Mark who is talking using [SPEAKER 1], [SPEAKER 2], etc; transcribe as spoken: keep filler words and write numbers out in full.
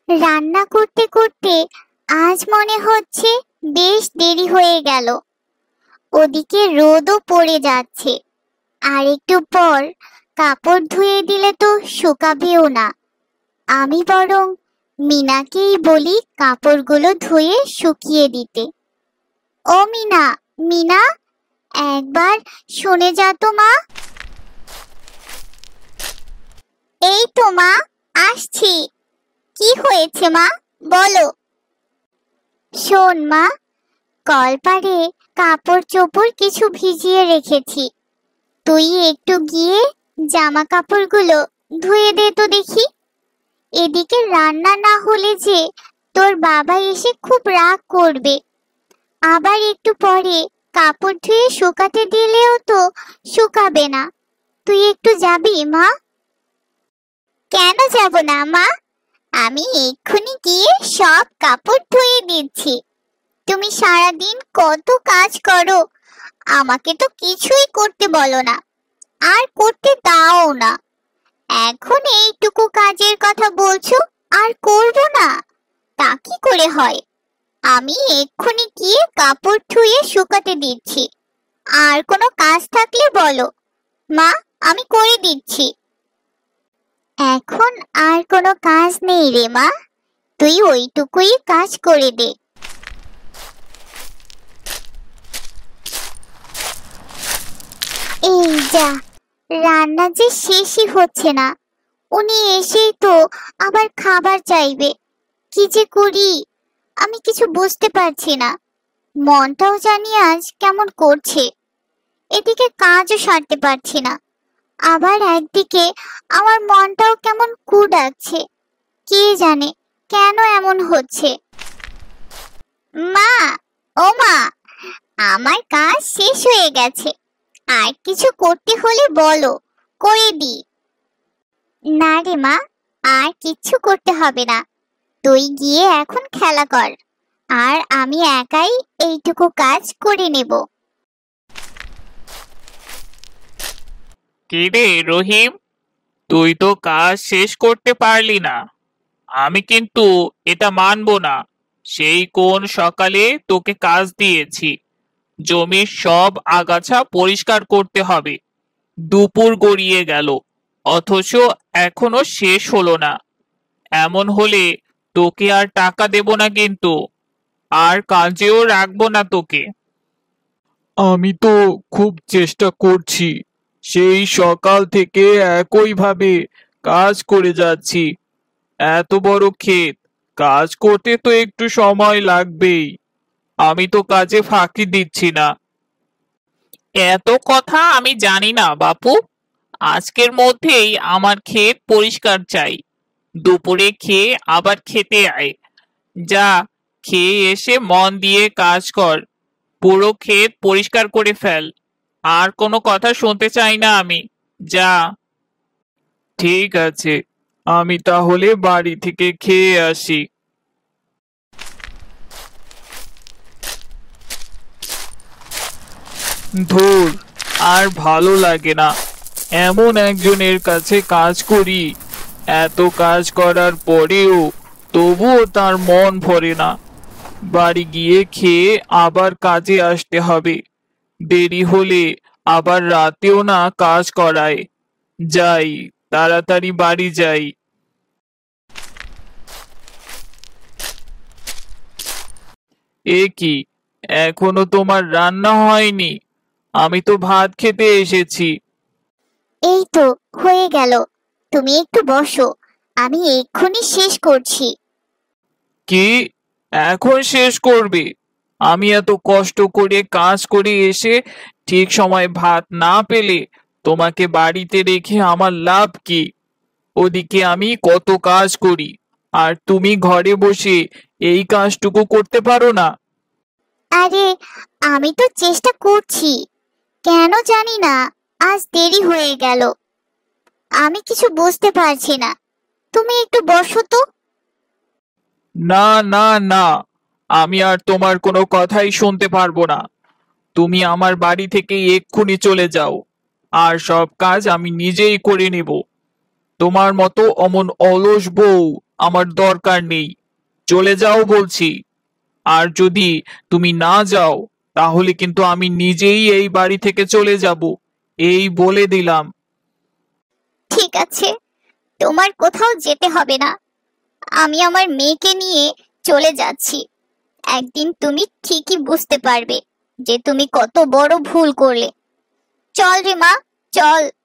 [SPEAKER 1] রান্না করতে করতে আজ মনে হচ্ছে বেশ দেরি হয়ে গেল। ওদিকে রোদও পড়ে যাচ্ছে, আর একটু পর কাপড় ধুয়ে দিলে তো শুকাবেও না। আমি বরং মিনাকেই বলি কাপড়গুলো ধুয়ে শুকিয়ে দিতে। ও মিনা, মিনা, একবার শুনে যা তো মা। এই তো মা, আসছি। কি হয়েছে মা, বলো। শোন মা, কলপারে কাপড় চোপড় কিছু ভিজিয়ে রেখেছি, তুই একটু গিয়ে জামা কাপড়গুলো ধুয়ে দে তো দেখি। এদিকে রান্না না হলে যে তোর বাবা এসে খুব রাগ করবে। আবার একটু পরে কাপড় ধুয়ে শুকাতে দিলেও তো শুকাবে না। তুই একটু যাবি মা? কেন যাব না মা, আমি এক্ষুনি গিয়ে সব কাপড় ধুয়ে দিচ্ছি। তুমি সারাদিন কত কাজ করো, আমাকে তো কিছুই করতে বলো না, আর করতে দাও না। এখন এইটুকু কাজের কথা বলছো আর করব না, তা কি করে হয়? আমি এক্ষুনি গিয়ে কাপড় ধুয়ে শুকাতে দিচ্ছি। আর কোনো কাজ থাকলে বলো মা, আমি করে দিচ্ছি। এখন আর কোনো কাজ নেই রে মা, তুই ওইটুকুই কাজ করে দে। এই যা, রান্না যে শেষই হচ্ছে না, উনি এসেই তো আবার খাবার চাইবে। কি যে করি আমি কিছু বুঝতে পারছি না। মনটাও জানি আজ কেমন করছে, এদিকে কাজও সারতে পারছি না, আবার একদিকে আমার মনটাও কেমন কু ডাকছে। কে জানে কেন এমন হচ্ছে। মা, ও মা, আমার কাজ শেষ হয়ে গেছে, আর কিছু করতে হলে বলো, করে দি। না রে মা, আর কিচ্ছু করতে হবে না, তুই গিয়ে এখন খেলা কর, আর আমি একাই এইটুকু কাজ করে নেব।
[SPEAKER 2] কি রে রহিম, তুই তো কাজ শেষ করতে পারলি না। আমি কিন্তু এটা মানবো না। সেই কোন সকালে তোকে কাজ দিয়েছি, জমির সব আগাছা পরিষ্কার করতে হবে। দুপুর গড়িয়ে গেল, অথচ এখনো শেষ হলো না। এমন হলে তোকে আর টাকা দেব না কিন্তু, আর কাজেও রাখবো না তোকে।
[SPEAKER 3] আমি তো খুব চেষ্টা করছি, সেই সকাল থেকে একইভাবে কাজ করে যাচ্ছি। এত বড় ক্ষেত, কাজ করতে তো একটু সময় লাগবেই। আমি তো কাজে ফাঁকি দিচ্ছি না।
[SPEAKER 2] এত কথা আমি জানি না বাপু, আজকের মধ্যেই আমার ক্ষেত পরিষ্কার চাই। দুপুরে খেয়ে আবার খেতে আয়। যা, খেয়ে এসে মন দিয়ে কাজ কর, পুরো ক্ষেত পরিষ্কার করে ফেল। আর কোনো কথা শুনতে চাই না আমি, যা।
[SPEAKER 3] ঠিক আছে, আমি তাহলে বাড়ি থেকে খেয়ে আসি। ধুর, আর ভালো লাগে না এমন একজনের কাছে কাজ করি। এত কাজ করার পরেও তবুও তার মন ভরে না। বাড়ি গিয়ে খেয়ে আবার কাজে আসতে হবে, দেরি হলে আবার রাতেও না কাজ করায়। যাই, তাড়াতাড়ি বাড়ি যাই। এ কি, এখনো তোমার রান্না হয়নি? আমি তো ভাত খেতে এসেছি।
[SPEAKER 1] এই তো হয়ে গেল, তুমি একটু বসো, আমি এক্ষুনি শেষ করছি।
[SPEAKER 3] কি, এখন শেষ করবে? আমি এত কষ্ট করে কাজ করে এসে ঠিক সময় ভাত না পেলে তোমাকে বাড়িতে রেখে আমার লাভ কি? ওদিকে আমি কত কাজ করি, আর তুমি ঘরে বসে এই কাজটুকু করতে পারো না?
[SPEAKER 1] আরে, আমি তো চেষ্টা করছি, কেন জানি না আজ দেরি হয়ে গেল। আমি কিছু বুঝতে পারছি না, তুমি একটু বসো তো।
[SPEAKER 3] না না না, আমি আর তোমার কোনো কথাই শুনতে পারবো না। তুমি আমার বাড়ি থেকে এক্ষুনি চলে যাও, আর সব কাজ আমি নিজেই করে নেব। তোমার মতো অমন অলস বউ আমার দরকার নেই। চলে যাও বলছি। আর যদি তুমি না যাও তাহলে কিন্তু আমি নিজেই এই বাড়ি থেকে চলে যাব, এই বলে দিলাম।
[SPEAKER 1] ঠিক আছে, তোমার কোথাও যেতে হবে না। আমি আমার মেয়েকে নিয়ে চলে যাচ্ছি। একদিন তুমি ঠিকই বুঝতে পারবে যে তুমি কত বড় ভুল করলে। চল রে মা, চল।